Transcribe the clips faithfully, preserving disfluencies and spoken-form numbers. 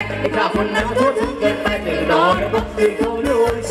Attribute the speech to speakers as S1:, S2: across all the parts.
S1: ไอ้ข้าคนนั้นมันทั่วถึงเกินไปแต่รอระบบตื่นเขารู้ใจ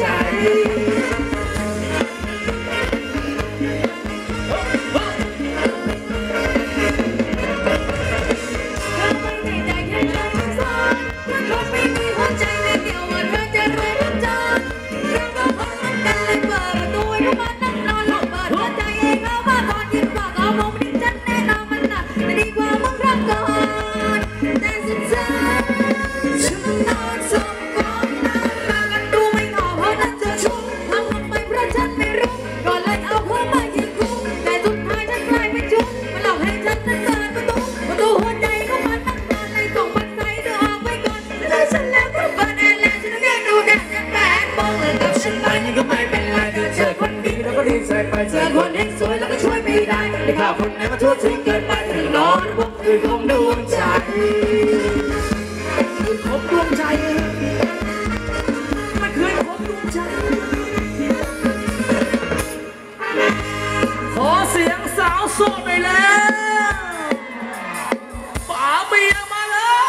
S1: ไปเจอคนเอกสวยแล้วก็ช่วยไม่ได้ไอ้ข้าคนไหนมาทั่วถึงเกินไปถึงนอนพวกอื่นคงดวงใจอื่นคงดวงใจไม่เคยคงดวงใจขอเสียงสาวโสดหน่อยแล้วป๋าเบียมาแล้ว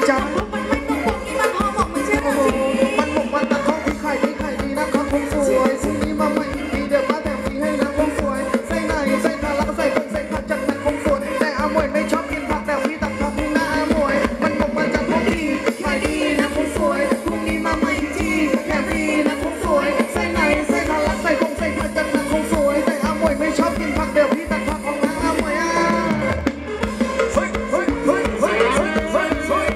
S2: จ้า
S1: มันไม่ต้องบอกนี่มันหอมบอกไม่ใช่หรอ
S2: มันบอกมันตะของที่ไข่ที่ไข่ดีนะครับคงสวยพรุ่งนี้มาใหม่ดีเดี๋ยวมาแถมฟรีให้นะคงสวยใส่ไหนใส่ทาแล้วก็ใส่ผงใส่ผักจากนั้นคงสวยแต่อามวยไม่ชอบกินผักแต่พี่ตักผักให้หน้าอามวยมันบอกมันจะของดีไข่ดีนะคงสวยพรุ่งนี้มาใหม่ดีแถมฟรีนะคงสวยใส่ไหนใส่ทาแล้วใส่ผงใส่ผักจากนั้นคงสวยแต่อามวยไม่ชอบกินผักเดี๋ยวพี่ตักผักของหน้าอามวยอ่ะเฮ้ยเฮ้ยเฮ้ยเฮ้ยเฮ้ยเฮ้ยเฮ้ย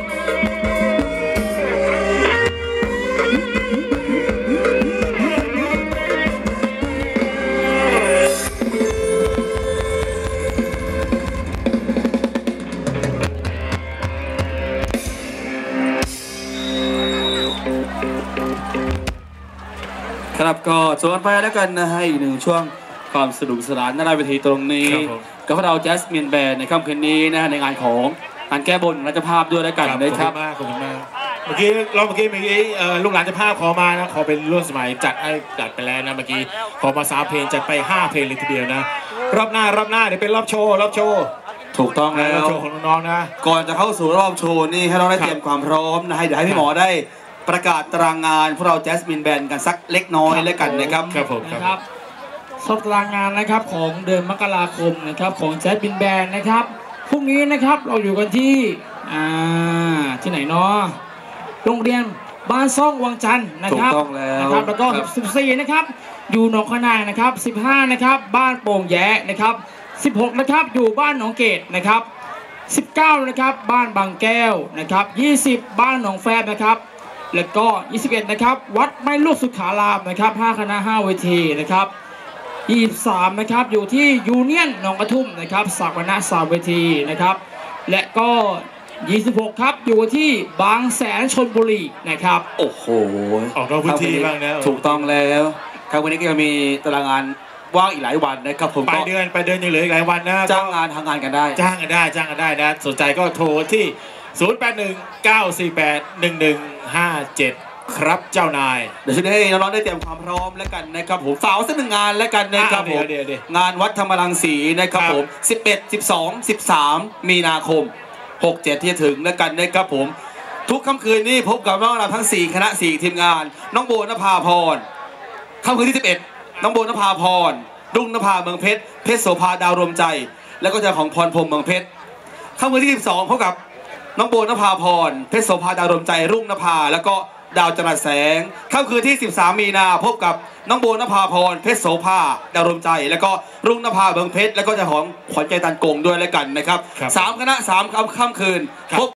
S3: ครับก็ชวนไปแล้วกันนะให้หนึ่งช่วงความสนุกสนานหน้าเวทีตรงนี้กับพวกเราแจสมินแบนด์ในค่ำคืนนี้นะในงานของงานแก้บนรัชภาพด้วยแล้วกันนะครับ
S4: ขอบคุณมากขอบคุณมากเมื่อกี้เราเมื่อกี้เมื่อกี้ลูกหลานเจ้าภาพขอมานะขอเป็นรุ่นสมัยจัดให้จัดไปแล้วนะเมื่อกี้ขอมาสามเพลงจัดไปห้าเพลงเลยทีเดียวนะรอบหน้ารอบหน้าเดี๋ยวเป็นรอบโชว์รอบโชว์
S3: ถูกต้องแล้
S4: รอบ
S3: ว
S4: โชว์ของน้องๆนะ
S3: ก่อนจะเข้าสู่รอบโชว์นี่ให้เราได้เตรียมความพร้อมนะให้เดี๋ยวให้พี่หมอได้ประกาศตารางงานพวกเราแจสมินแบนด์กันสักเล็กน้อยแล้วกันนะครับ
S4: ครับผม
S5: นะครับสอบตารางงานนะครับของเดือนมกราคมนะครับของแจ๊สบินแบนด์นะครับพรุ่งนี้นะครับเราอยู่กันที่อ่าที่ไหนเนาะโรงเรียนบ้านซ่องวังจันทร์นะครับ
S3: ถูกต้องแล้ว
S5: นะครับแล้วก็
S3: ครับ
S5: สิบสี่นะครับอยู่หนองขนางนะครับสิบห้านะครับบ้านโป่งแย้นะครับสิบหกนะครับอยู่บ้านหนองเกตนะครับสิบเก้านะครับบ้านบางแก้วนะครับยี่สิบบ้านหนองแฟบนะครับแล้วก็ยี่สิบเอ็ดนะครับวัดไม่ลูกสุขารามนะครับห้าคณะห้าเวทีนะครับยี่สิบสามนะครับอยู่ที่ยูเนียนหนองกระทุ่มนะครับสักวนาสามเวทีนะครับและก็ยี่สิบหกครับอยู่ที่บางแสนชลบุรีนะครับ
S3: โอ้โห
S4: ออกนอกพื้นที่บ้างนะ
S3: ถูกต้องแล้วครับวันนี้ก็ยังมีตารางงานว่างอีกหลายวันนะครับผม
S4: ปลา
S3: ก็
S4: ยเดือนปลายเดือนยังเหลืออีกหลายวันนะ
S3: จ้างงานทำงานกันได้
S4: จ้างกันได้จ้างกันได้นะสนใจก็โทรที่ ศูนย์ แปด หนึ่ง เก้า สี่ แปด หนึ่ง หนึ่ง ห้า เจ็ด ครับเจ้านาย
S3: เดี๋ยวช่วยให้น้องๆได้เตรียมความพร้อมแล้วกันนะครับผมฝากไว้สักหนึ่งงานแล้วกันนะครับผม
S4: เดี๋ยวเดี๋ยว
S3: งานวัดธรรมรังสีนะครับ
S4: ครับ
S3: ผมสิบเอ็ด สิบสอง สิบสามมีนาคมหกเจ็ดที่จะถึงแล้วกันนะครับผมทุกค่ำคืนนี้พบกับน้องเราทั้งสี่คณะสี่ทีมงานน้องโบนภาพรค่ำคืนที่สิบเอ็ดน้องโบนภาพรรุ่งนภาเมืองเพชรเพชรโสภาดาวรวมใจ แล้วก็จะของพรพรหมเมืองเพชรค่ำคืนที่สิบสองพบกับน้องโบนภาพรเพชรโสภาดาวรวมใจรุ่งนภาแล้วก็ดาวจรัสแสงค่ำคืนที่สิบสามมีนาพบกับน้องโบนภาพรเพชรโสภาดาวรวมใจ แล้วก็รุ่งนภาเมืองเพชรแล้วก็จะของขวัญใจตันโกงด้วยแล้วกันนะครับ
S4: ครับ
S3: สามคณะสามค่ำคืนพบ